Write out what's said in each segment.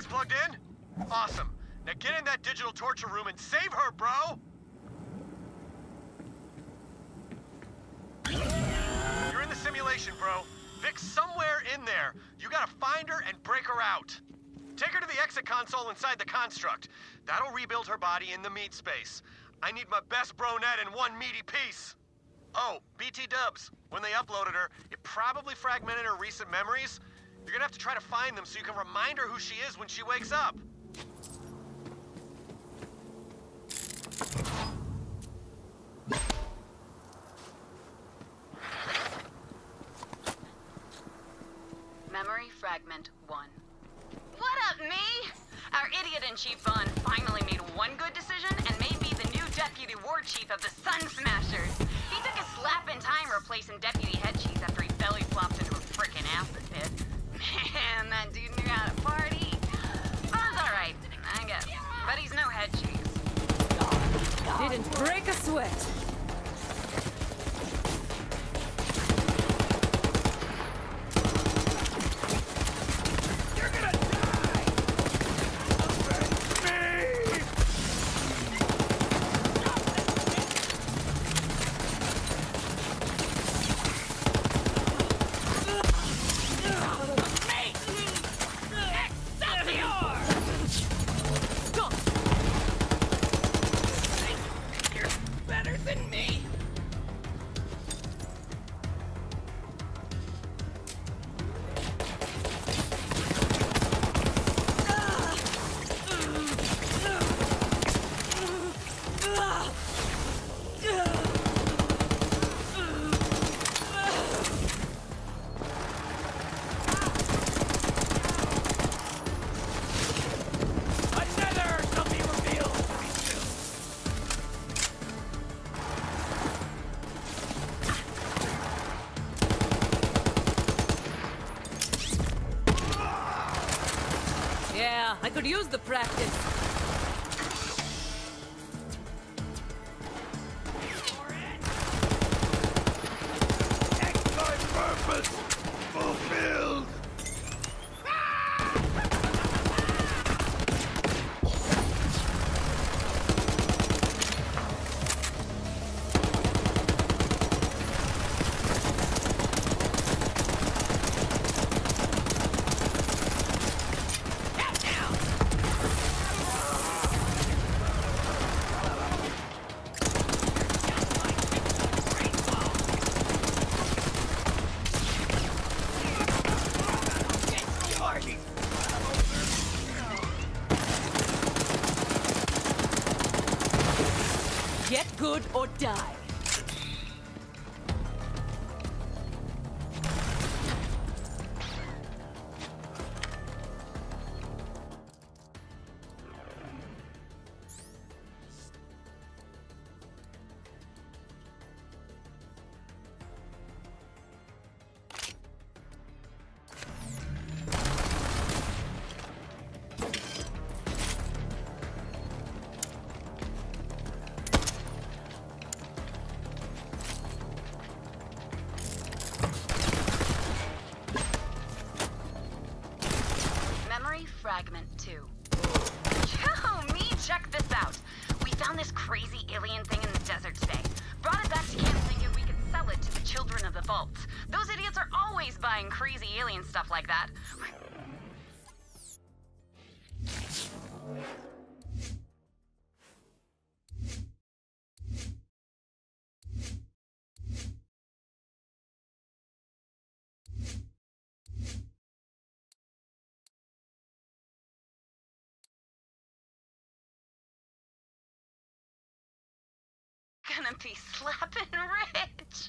Mags plugged in? Awesome. Now get in that digital torture room and save her, bro! You're in the simulation, bro. Vic's somewhere in there. You gotta find her and break her out. Take her to the exit console inside the construct. That'll rebuild her body in the meat space. I need my best brunette in one meaty piece. Oh, BT dubs. When they uploaded her, it probably fragmented her recent memories. You're gonna have to try to find them so you can remind her who she is when she wakes up. Memory fragment 1. What up, me? Our idiot-in-chief Vaughn finally made one good decision and made me the new deputy war chief of the Sun Smashers. He took a slap in time replacing deputy head chief after he belly flopped into a frickin' acid pit. Man, that dude knew how to party. Vaughn's alright, I guess, but he's no head chief. Didn't break a sweat. Yeah, I could use the practice. Exploit purpose fulfilled! Get good or die. Fragment 2. Yo, me, check this out. We found this crazy alien thing in the desert today. Brought it back to camp thinking we could sell it to the children of the vault. Those idiots are always buying crazy alien stuff like that. Gonna be slapping rich.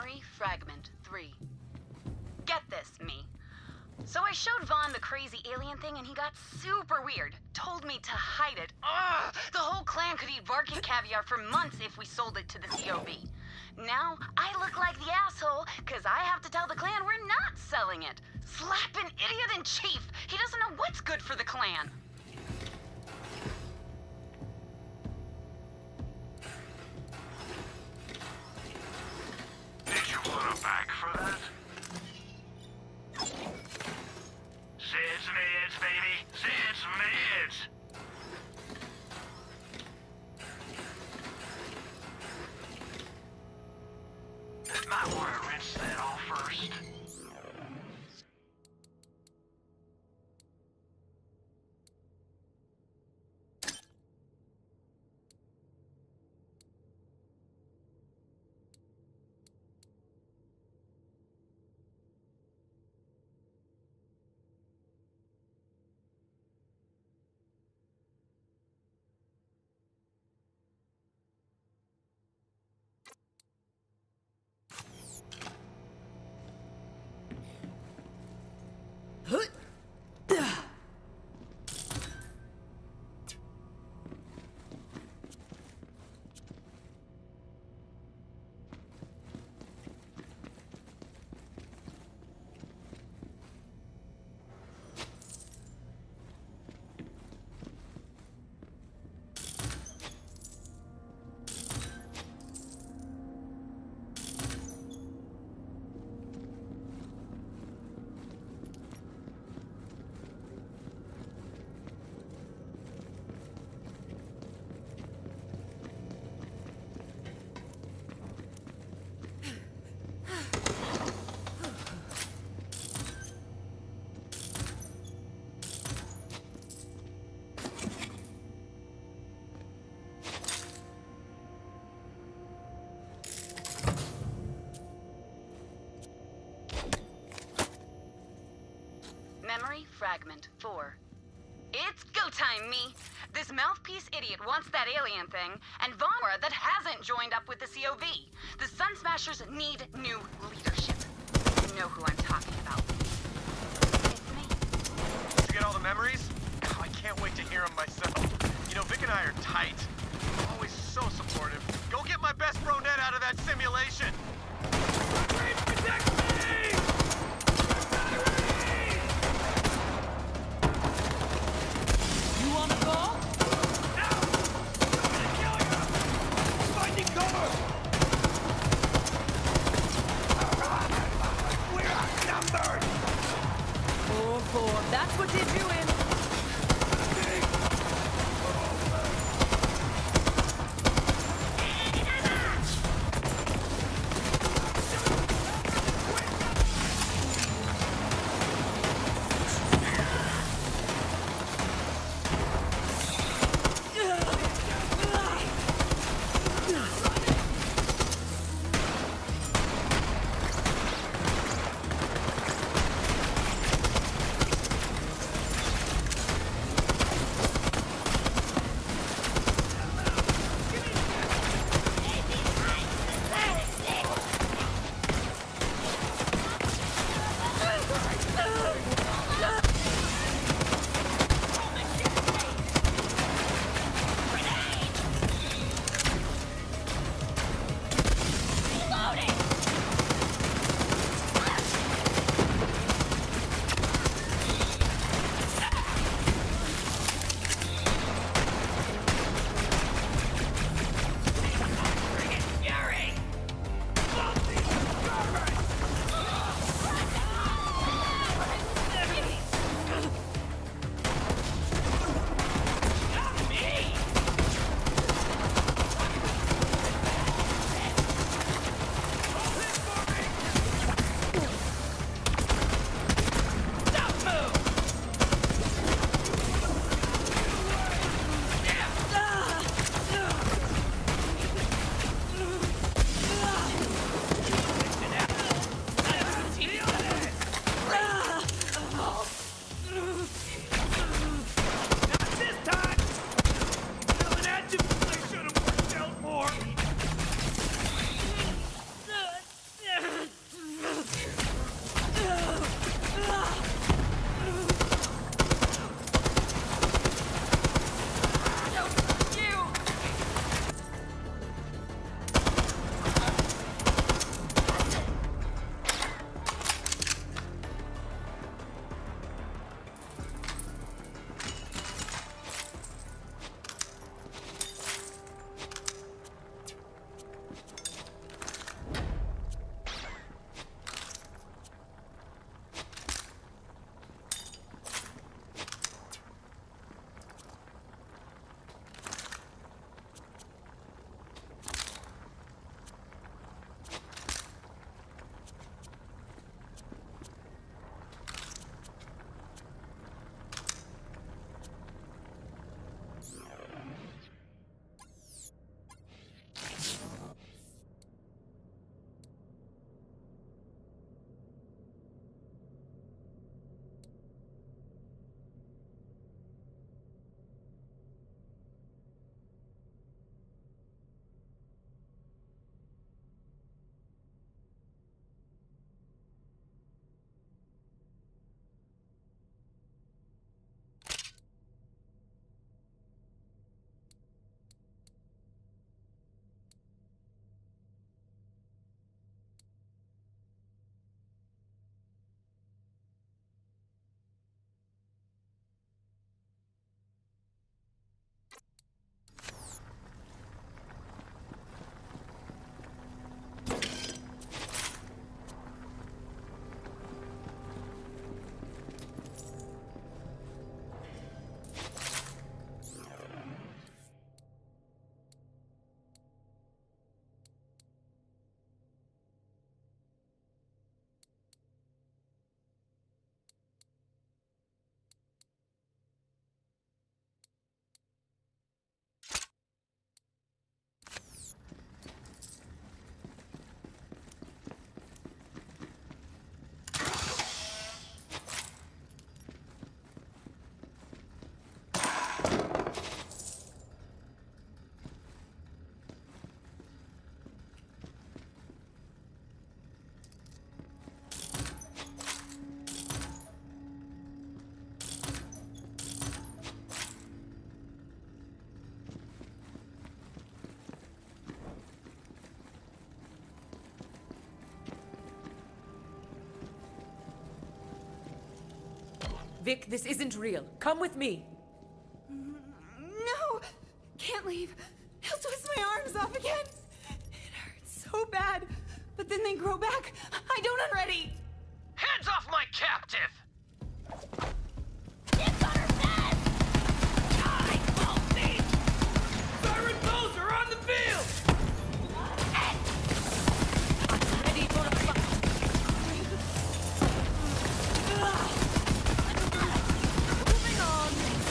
Memory Fragment 3. Get this, me. So I showed Vaughn the crazy alien thing and he got super weird. Told me to hide it. Ugh! The whole clan could eat Varkin caviar for months if we sold it to the COB. Now I look like the asshole because I have to tell the clan we're not selling it. Slap an idiot in chief! He doesn't know what's good for the clan. Did you want a bag for that? Sid's meds, baby! Sid's meds! Might want to rinse that off first. Memory Fragment 4. It's go time, me! This mouthpiece idiot wants that alien thing, and Vaughn that hasn't joined up with the COV. The Sun Smashers need new leadership. You know who I'm talking about. It's me. Did you get all the memories? Oh, I can't wait to hear them myself. You know, Vic and I are tight. Always so supportive. Go get my best brunette out of that simulation! Please protect me! You wanna go? No! I'm gonna kill you! Finding cover! We're outnumbered! 4-4. That's what did you in. Vic, this isn't real. Come with me. No! Can't leave. He'll twist my arms off again. It hurts so bad. But then they grow back. I don't unready. Hands off my captive! It's on her head! Die, Baldy! Siren Bulls are on the field! Ready for a fight. Moving on.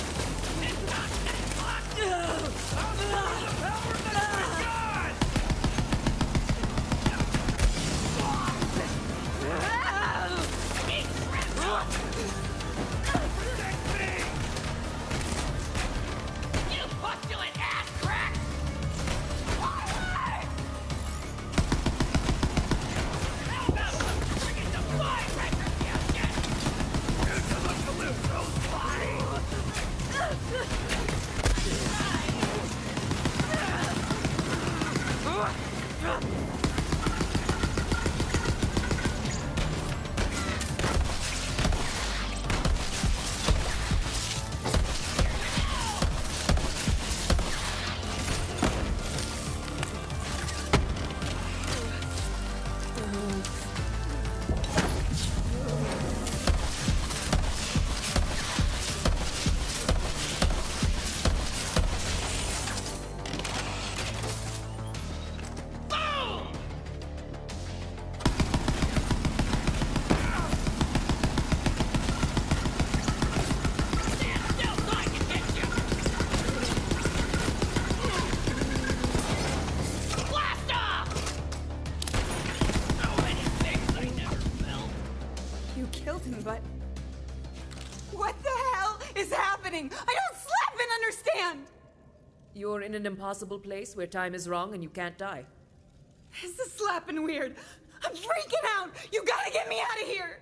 You killed him, but... What the hell is happening? I don't slap and understand! You're in an impossible place where time is wrong and you can't die. This is slapping weird. I'm freaking out! You gotta get me out of here!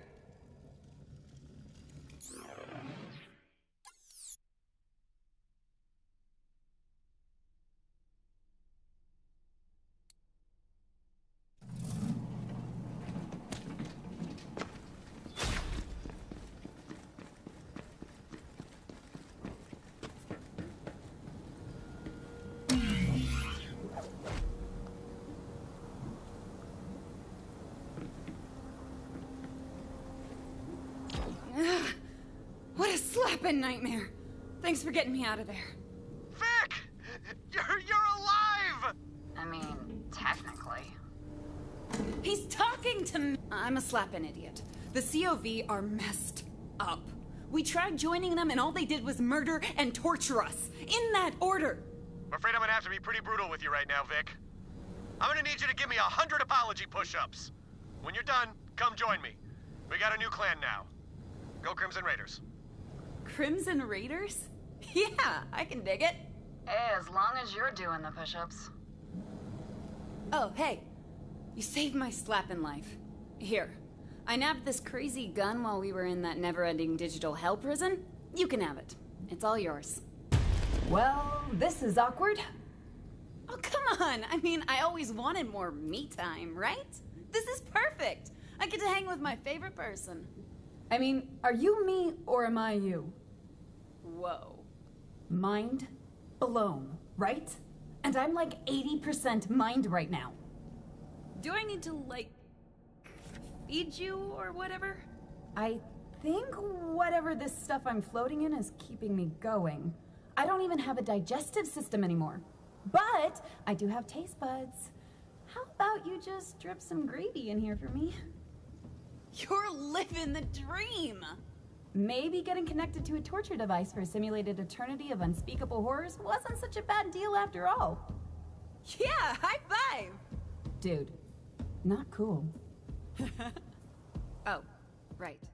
What a slapping nightmare. Thanks for getting me out of there. Vic! You're alive! I mean, technically. He's talking to me. I'm a slapping idiot. The COV are messed up. We tried joining them and all they did was murder and torture us. In that order. I'm afraid I'm gonna have to be pretty brutal with you right now, Vic. I'm gonna need you to give me 100 apology push-ups. When you're done, come join me. We got a new clan now. Go Crimson Raiders. Crimson Raiders? Yeah, I can dig it. Hey, as long as you're doing the push-ups. Oh, hey. You saved my slapping life. Here. I nabbed this crazy gun while we were in that never-ending digital hell prison. You can have it. It's all yours. Well, this is awkward. Oh, come on. I mean, I always wanted more me time, right? This is perfect. I get to hang with my favorite person. I mean, are you me or am I you? Whoa. Mind blown, right? And I'm like 80% mind right now. Do I need to, like, feed you or whatever? I think whatever this stuff I'm floating in is keeping me going. I don't even have a digestive system anymore. But I do have taste buds. How about you just drip some gravy in here for me? You're living the dream! Maybe getting connected to a torture device for a simulated eternity of unspeakable horrors wasn't such a bad deal after all. Yeah, high five! Dude, not cool. Oh, right.